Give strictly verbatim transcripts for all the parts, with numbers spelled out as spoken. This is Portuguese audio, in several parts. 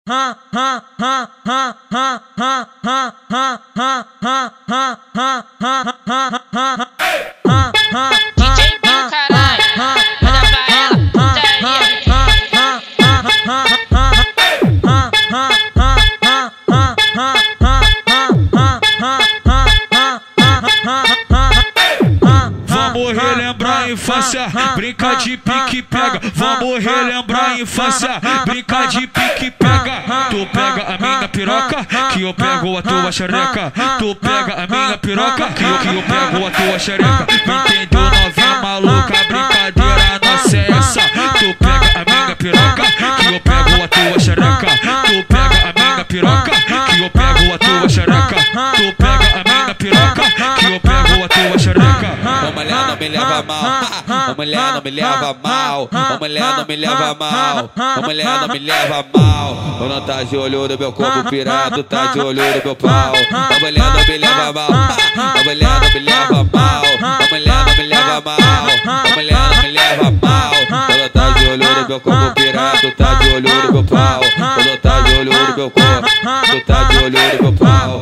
Vamos relembrar a infância, brincar de pique-pega. Vamos relembrar a infância, brincar de pique-pega. Tu pega a minha piroca, que eu pego a tua xereca. Tu pega a minha piroca, que eu, que eu pego a tua xereca. Entendeu, novinha maluca? Brincadeira nossa é essa. Tu pega a minha piroca, que eu pego a tua xereca. Tu pega a minha piroca, que eu pego a tua xereca. Tu pega a minha piroca, que eu pego a tua xereca. Ô mulher não me leva mal, ô mulher não me leva mal, ô mulher não me leva mal, ô mulher não me leva mal. Ou não tá de olho no meu corpo pirado, tá de olho no meu pau. Ô mulher não me leva mal, ô mulher não me leva mal, ô mulher não me leva mal, ô mulher não me leva mal. Ou não tá de olho no meu corpo pirado, tá de olho no meu pau. Ou não tá de olho no meu corpo, tu tá de olho no meu pau.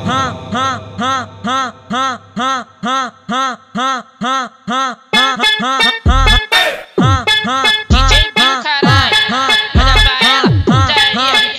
D J Bill, caralho, manda pra ela, putaria.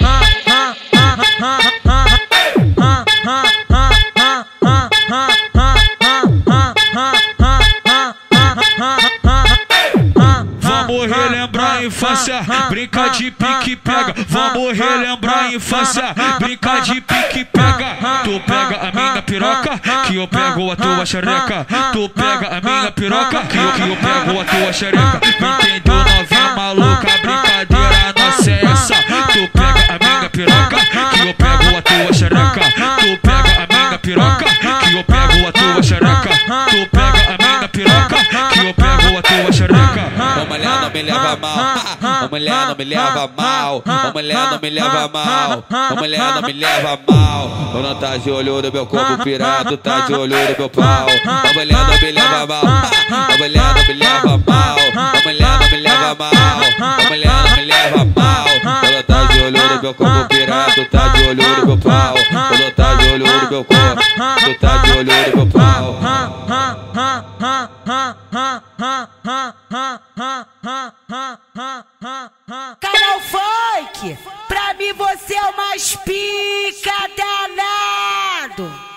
Vamos relembrar a infância, brincar de pique-pega. Vamos relembrar a infância, brincar de pique-pega. Tu pega a minha piroca, que eu pego a tua xereca. Tu pega a minha piroca, que eu, que eu pego a tua xereca. Entendeu, novinha maluca? Brincadeira nossa é essa. Tu pega a minha piroca, que eu pego a tua xereca. Tu pega a minha piroca, que eu pego a tua xereca. Tu pega a minha piroca, que eu pego a tua xereca. Ô mulher não me leva mal, ô mulher não me leva mal, ô mulher não me leva mal, ô mulher não me leva mal. Ou não tá de olho no meu corpo pirado, tá de olho no meu pau. Ô mulher não me leva mal, ô mulher não me leva mal, ô mulher não me leva mal, ô mulher não me leva mal. Ou não tá de olho no meu corpo pirado, tá de olho no meu pau. Ou não tá de olho no meu corpo, tu tá de olho no meu pau. Canal Funk, pra mim você é o mais pica danado.